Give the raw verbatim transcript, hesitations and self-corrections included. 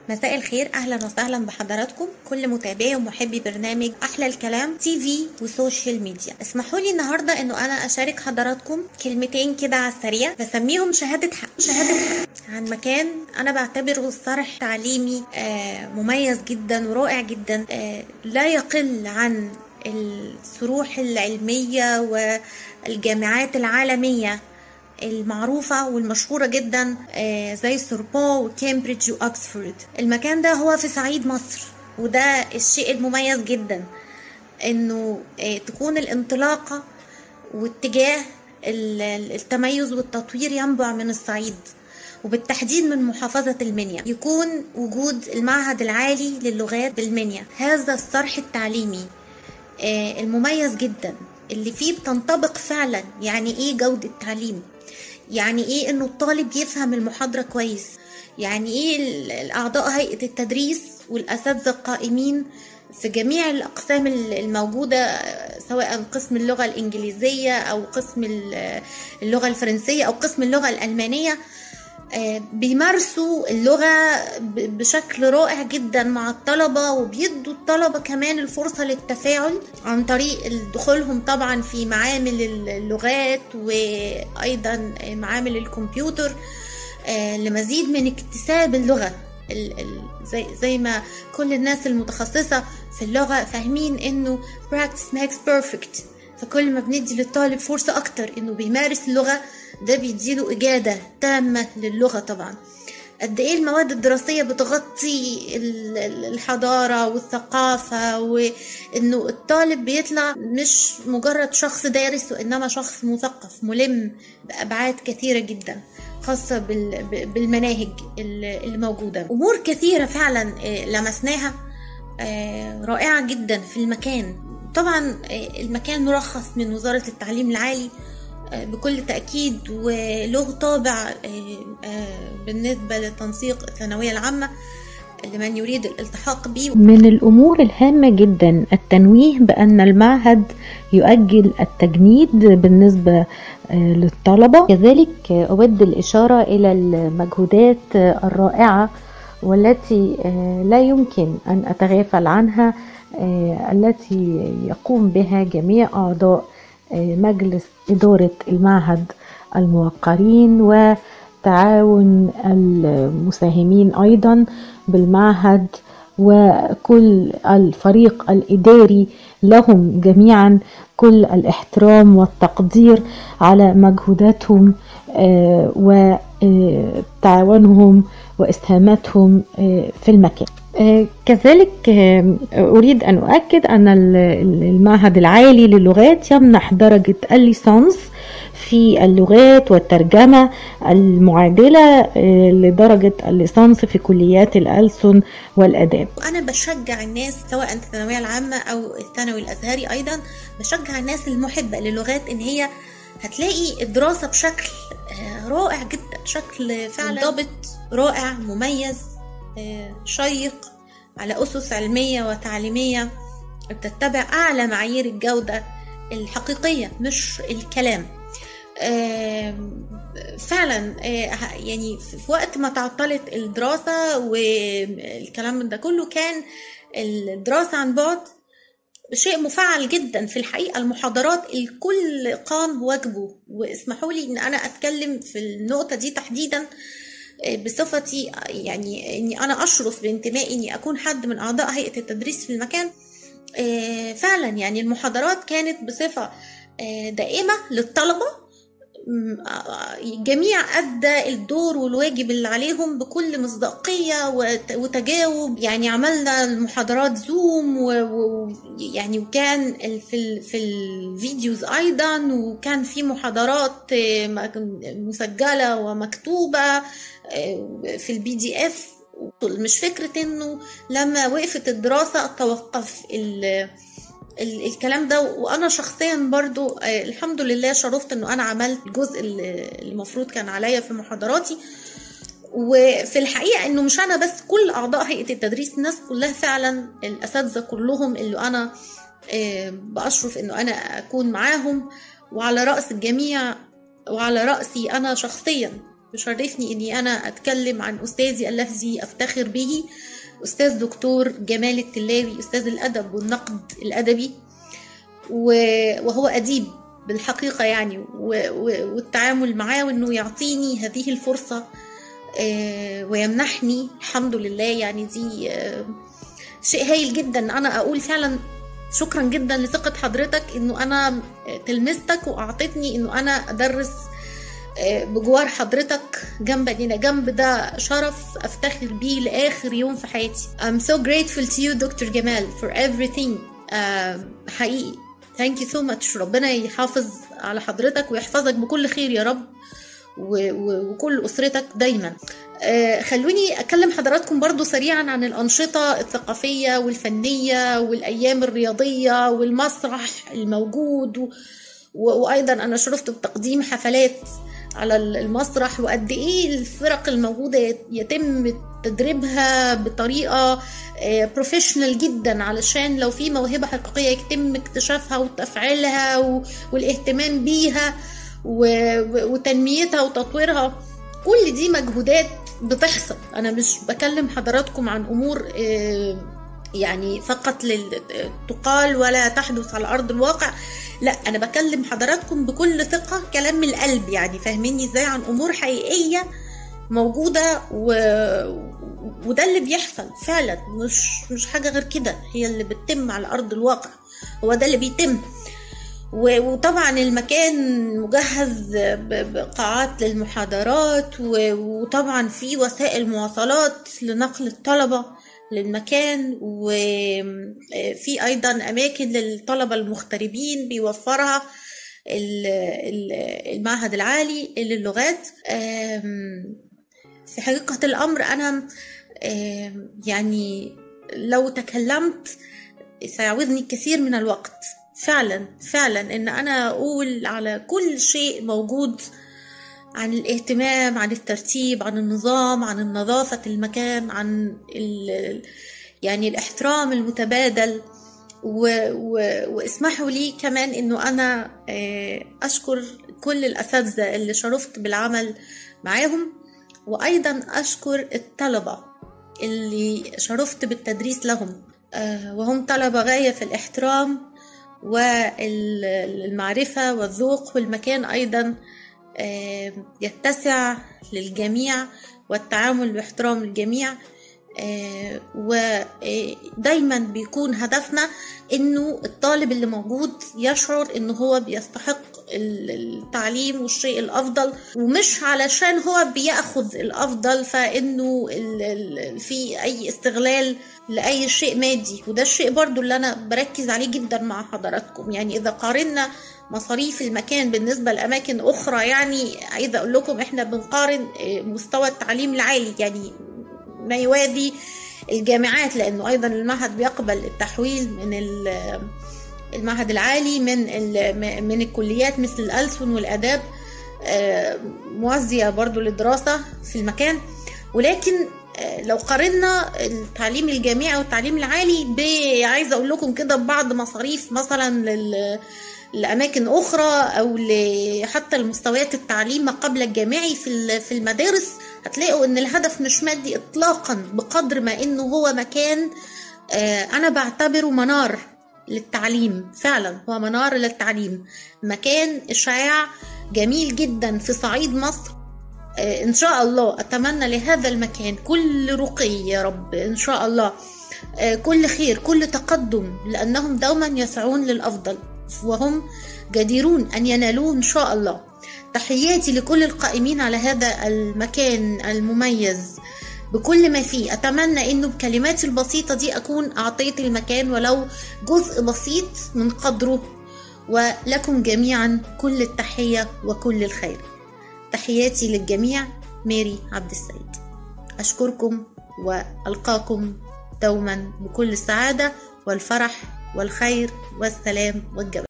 مساء الخير، اهلا وسهلا بحضراتكم كل متابعي ومحبي برنامج احلى الكلام تي في وسوشيال ميديا. اسمحوا لي النهارده انه انا اشارك حضراتكم كلمتين كده على السريع بسميهم شهاده حق شهاده حق عن مكان انا بعتبره صرح تعليمي آه مميز جدا ورائع جدا، آه لا يقل عن الصروح العلميه والجامعات العالميه المعروفة والمشهورة جدا زي سوربون وكامبريدج وأكسفورد. المكان ده هو في صعيد مصر، وده الشيء المميز جدا انه تكون الانطلاقة واتجاه التميز والتطوير ينبع من الصعيد، وبالتحديد من محافظة المنيا. يكون وجود المعهد العالي للغات بالمنيا، هذا الصرح التعليمي المميز جدا اللي فيه بتنطبق فعلا يعني ايه جودة تعليم، يعني ايه انه الطالب يفهم المحاضرة كويس، يعني ايه الاعضاء هيئة التدريس والاساتذة القائمين في جميع الاقسام الموجودة، سواء قسم اللغة الانجليزية او قسم اللغة الفرنسية او قسم اللغة الالمانية، بيمارسوا اللغة بشكل رائع جدا مع الطلبة، وبيدوا الطلبة كمان الفرصة للتفاعل عن طريق دخولهم طبعا في معامل اللغات وأيضا معامل الكمبيوتر لمزيد من اكتساب اللغة. زي, زي ما كل الناس المتخصصة في اللغة فاهمين انه practice makes perfect، فكل ما بندي للطالب فرصة اكتر انه بيمارس اللغة ده بيديله إجادة تامة للغة. طبعا قد ايه المواد الدراسية بتغطي الحضارة والثقافة، وانه الطالب بيطلع مش مجرد شخص دارس وانما شخص مثقف ملم بأبعاد كثيرة جدا خاصة بالمناهج اللي موجودة. أمور كثيرة فعلا لمسناها رائعة جدا في المكان. طبعا المكان مرخص من وزارة التعليم العالي بكل تأكيد، وله طابع بالنسبة لتنسيق الثانوية العامة لمن يريد الالتحاق به. من الأمور الهامة جدا التنويه بأن المعهد يؤجل التجنيد بالنسبة للطلبة. كذلك أود الإشارة إلى المجهودات الرائعة والتي لا يمكن أن أتغافل عنها، التي يقوم بها جميع أعضاء مجلس إدارة المعهد الموقرين وتعاون المساهمين أيضا بالمعهد وكل الفريق الإداري. لهم جميعا كل الاحترام والتقدير على مجهوداتهم وتعاونهم وإسهاماتهم في المكان. كذلك أريد أن أؤكد أن المعهد العالي للغات يمنح درجة الليسانس في اللغات والترجمة المعادلة لدرجة الليسانس في كليات الألسن والأداب. أنا بشجع الناس سواء الثانوية العامة أو الثانوي الأزهري، أيضا بشجع الناس المحبة للغات إن هي هتلاقي الدراسة بشكل رائع جدا، شكل فعلا ضابط رائع مميز شيق على أسس علمية وتعليمية بتتبع أعلى معايير الجودة الحقيقية مش الكلام. فعلا يعني في وقت ما تعطلت الدراسة والكلام ده كله كان الدراسة عن بعد شيء مفعل جدا. في الحقيقة المحاضرات الكل قام بواجبه، واسمحوا لي ان انا اتكلم في النقطة دي تحديدا بصفتي يعني اني انا اشرف بانتمائي اني اكون حد من اعضاء هيئة التدريس في المكان. فعلا يعني المحاضرات كانت بصفة دائمة للطلبة، جميع أدى الدور والواجب اللي عليهم بكل مصداقية وتجاوب. يعني عملنا المحاضرات زوم ويعني وكان في في الفيديوز أيضا، وكان في محاضرات مسجلة ومكتوبة في البي دي اف. مش فكرة انه لما وقفت الدراسة توقف الكلام ده. وانا شخصيا برضو الحمد لله شرفت انه انا عملت الجزء اللي المفروض كان عليا في محاضراتي. وفي الحقيقة انه مش انا بس، كل اعضاء هيئة التدريس الناس كلها فعلا الاساتذة كلهم اللي انا بأشرف انه انا اكون معاهم، وعلى رأس الجميع وعلى رأسي انا شخصيا يشرفني اني انا اتكلم عن استاذي الذي افتخر به، استاذ دكتور جمال التلاوي، استاذ الادب والنقد الادبي، وهو اديب بالحقيقه يعني، والتعامل معاه وانه يعطيني هذه الفرصه ويمنحني الحمد لله، يعني دي شيء هايل جدا. انا اقول فعلا شكرا جدا لثقة حضرتك انه انا تلمستك واعطتني انه انا ادرس بجوار حضرتك جنب لينا جنب. ده شرف افتخر بيه لاخر يوم في حياتي. I'm so grateful to you دكتور جمال for everything. uh, حقيقي thank you so much. ربنا يحافظ على حضرتك ويحفظك بكل خير يا رب، وكل أسرتك دايما. آه خلوني أكلم حضراتكم برضو سريعا عن الأنشطة الثقافية والفنية والأيام الرياضية والمسرح الموجود، و... وأيضا أنا شرفت بتقديم حفلات على المسرح، وقد إيه الفرق الموجودة يتم تدريبها بطريقة بروفيشنال جدا، علشان لو في موهبة حقيقية يتم اكتشافها وتفعيلها و... والاهتمام بيها وتنميتها وتطويرها. كل دي مجهودات بتحصل. انا مش بكلم حضراتكم عن امور يعني فقط تقال ولا تحدث على ارض الواقع، لا انا بكلم حضراتكم بكل ثقة، كلام من القلب يعني، فاهميني ازاي، عن امور حقيقية موجودة و... وده اللي بيحصل فعلا، مش مش حاجة غير كده، هي اللي بتتم على ارض الواقع، هو ده اللي بيتم. وطبعا المكان مجهز بقاعات للمحاضرات، وطبعا في وسائل مواصلات لنقل الطلبة للمكان، وفي أيضا أماكن للطلبة المغتربين بيوفرها المعهد العالي للغات. في حقيقة الأمر أنا يعني لو تكلمت سيعوزني كثير من الوقت فعلا فعلا ان انا اقول على كل شيء موجود، عن الاهتمام، عن الترتيب، عن النظام، عن النظافة المكان، عن ال يعني الاحترام المتبادل. و و واسمحوا لي كمان انه انا اشكر كل الاساتذة اللي شرفت بالعمل معاهم، وايضا اشكر الطلبة اللي شرفت بالتدريس لهم، وهم طلبة غاية في الاحترام والمعرفة والذوق، والمكان أيضا يتسع للجميع والتعامل باحترام الجميع. ودايما بيكون هدفنا إنه الطالب اللي موجود يشعر إنه هو بيستحق التعليم والشيء الأفضل، ومش علشان هو بيأخذ الأفضل فإنه في أي استغلال لأي شيء مادي. وده الشيء برضو اللي أنا بركز عليه جدا مع حضراتكم. يعني إذا قارنا مصاريف المكان بالنسبة لأماكن أخرى، يعني عايزة أقول لكم إحنا بنقارن مستوى التعليم العالي، يعني ما يوازي الجامعات، لأنه أيضا المعهد بيقبل التحويل من المعهد العالي من من الكليات مثل الألسن والآداب، موازية برضو للدراسة في المكان. ولكن لو قارنا التعليم الجامعي والتعليم العالي عايزة أقول لكم كده ببعض مصاريف مثلا لأماكن أخرى، أو حتى المستويات التعليم ما قبل الجامعي في المدارس، هتلاقوا إن الهدف مش مادي إطلاقا، بقدر ما إنه هو مكان أنا بعتبره منار للتعليم. فعلا هو منار للتعليم، مكان إشعاع جميل جدا في صعيد مصر. إن شاء الله أتمنى لهذا المكان كل رقي يا رب، إن شاء الله كل خير، كل تقدم، لأنهم دوما يسعون للأفضل وهم جديرون أن ينالوه إن شاء الله. تحياتي لكل القائمين على هذا المكان المميز بكل ما فيه. أتمنى أنه بكلماتي البسيطة دي أكون أعطيت المكان ولو جزء بسيط من قدره، ولكم جميعا كل التحية وكل الخير. تحياتي للجميع، ميري عبد السيد. أشكركم وألقاكم دوما بكل السعادة والفرح والخير والسلام والجمال.